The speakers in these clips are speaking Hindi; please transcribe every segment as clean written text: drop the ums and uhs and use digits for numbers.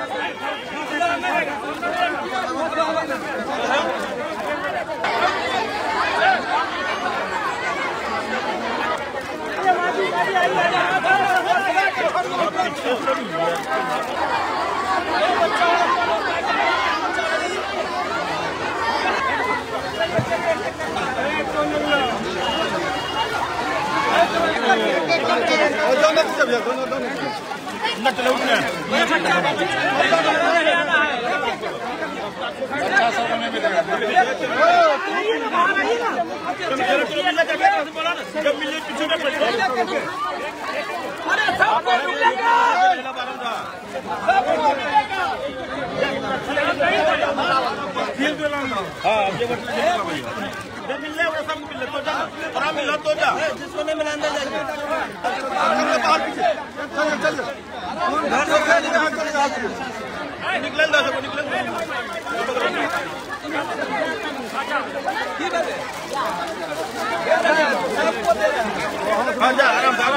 जिसको नहीं मिला अंदर जाइए। आराम से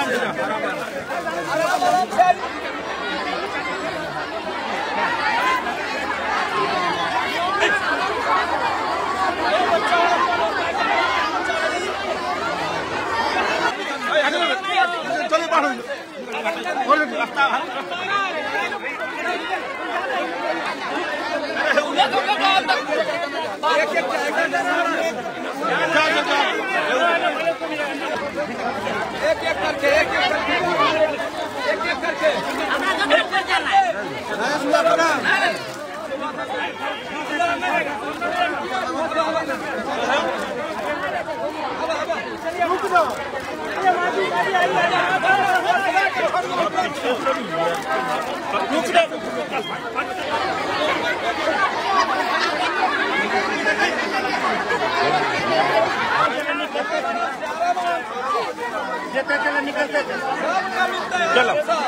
निकलते चलो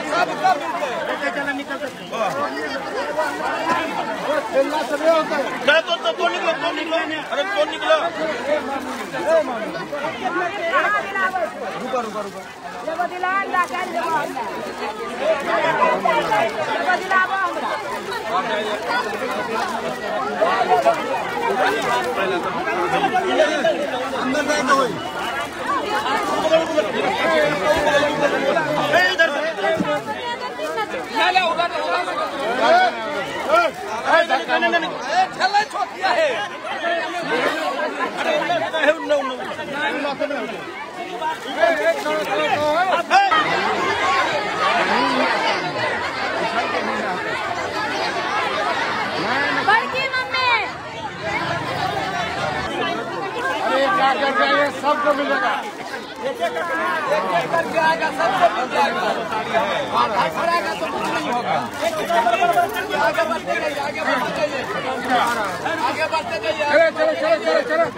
तो निकलो अरे तो निकलो रुको सबको मिलेगा एक करके आएगा सबको मिल जाएगा तो कुछ नहीं होगा आगे बढ़ते जाइए आगे बढ़ते जाइए चलो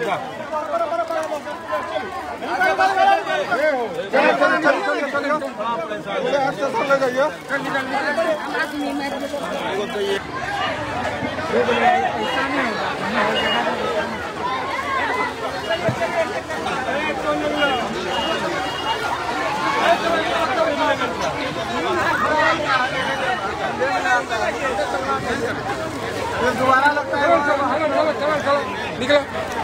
दोबारा लगता है चलो निकलो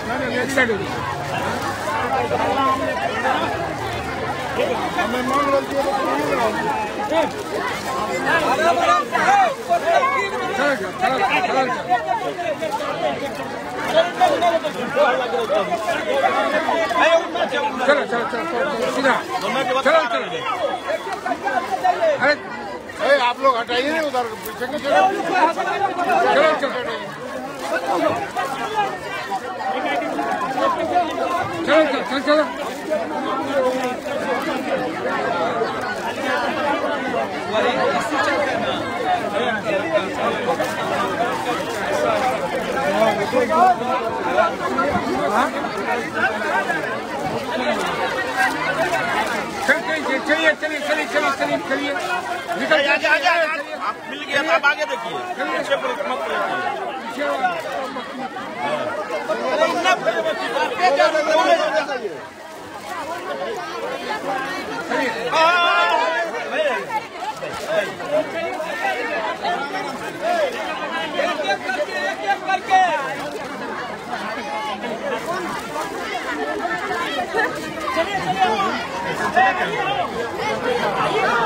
अरे आप लोग हटाइए नहीं उधर पीछे के चलो चलिए निकल आगे आप मिल गया आप आगे देखिए चले